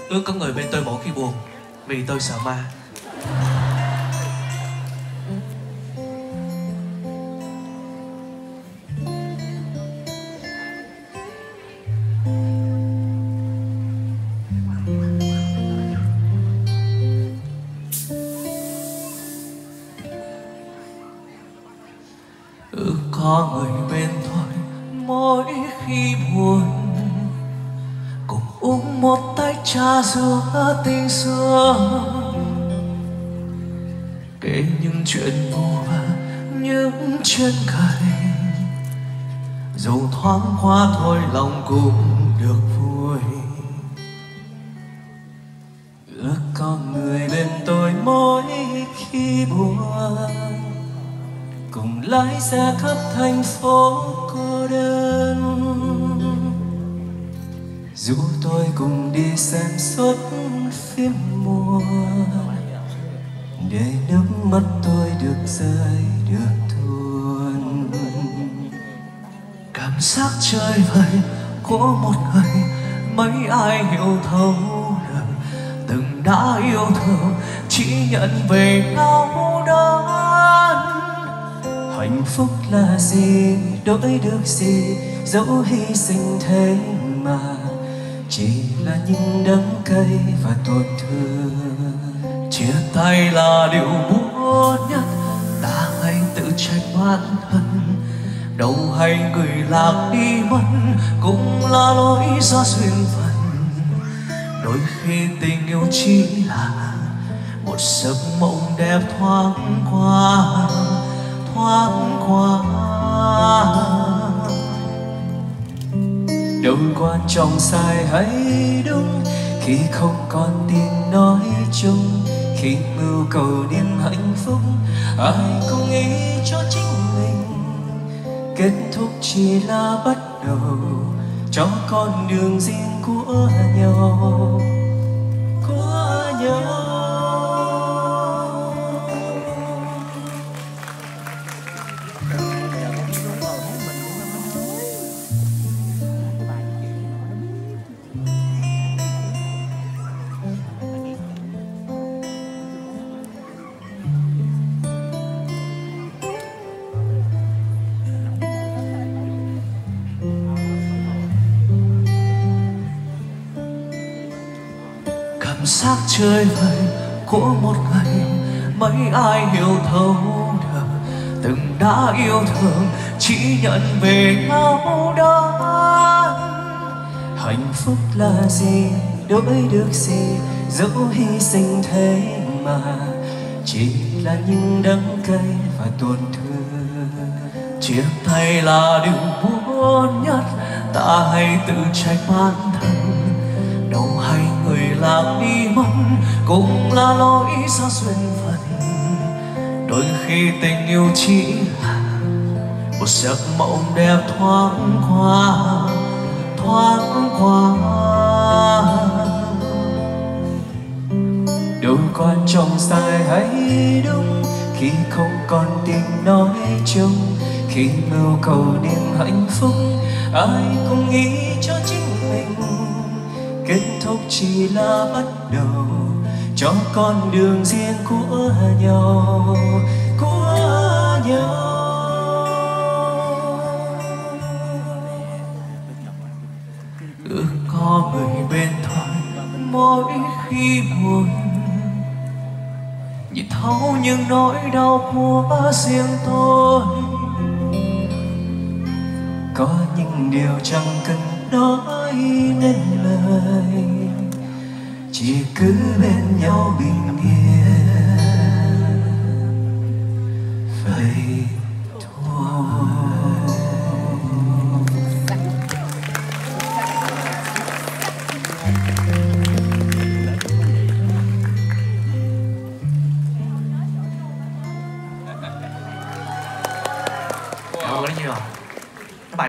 Ước có người bên tôi mỗi khi buồn, vì tôi sợ ma. Ước có người bên tôi mỗi khi buồn, cùng uống một tách trà giữa tình xưa, kể những chuyện vui, những chuyện cười, dù thoáng qua thôi lòng cũng được vui. Ước có người bên tôi mỗi khi buồn, cùng lái xe khắp thành phố cô đơn, dù tôi cùng đi xem suốt phim mùa, để nước mắt tôi được rơi được tuôn. Cảm giác chơi vơi của một người, mấy ai hiểu thấu được, từng đã yêu thương chỉ nhận về đau đớn. Hạnh phúc là gì, đổi được gì, dẫu hy sinh thế mà chỉ là những đắng cay và tổn thương. Chia tay là điều buồn nhất, ta hãy tự trách bản thân. Đâu hay người lạc đi mất cũng là lỗi do duyên phận. Đôi khi tình yêu chỉ là một giấc mộng đẹp thoáng qua, thoáng qua. Đâu quan trọng sai hay đúng, khi không còn tiếng nói chung. Khi mưu cầu niềm hạnh phúc, ai cũng nghĩ cho chính mình. Kết thúc chỉ là bắt đầu cho con đường riêng của nhau, của nhau. Cảm giác chơi vơi của một ngày, mấy ai hiểu thấu được, từng đã yêu thương chỉ nhận về đau đớn. Hạnh phúc là gì, đổi được gì, dẫu hy sinh thế mà chỉ là những đắng cay và tổn thương. Chia tay là điều buồn nhất, ta hãy tự trách bản thân. Đâu hay người lạc đi mất cũng là lỗi do duyên phận. Đôi khi tình yêu chỉ là một giấc mộng đẹp thoáng qua, thoáng qua. Đâu quan trọng sai hay đúng, khi không còn tiếng nói chung. Khi mưu cầu niềm hạnh phúc, ai cũng nghĩ cho chính mình. Kết thúc chỉ là bắt đầu cho con đường riêng của nhau, của nhau. Ước có người bên thôi mỗi khi buồn, nhìn thấu những nỗi đau của riêng tôi. Có những điều chẳng cần nói nên lời, chỉ cứ bên nhau bình yên.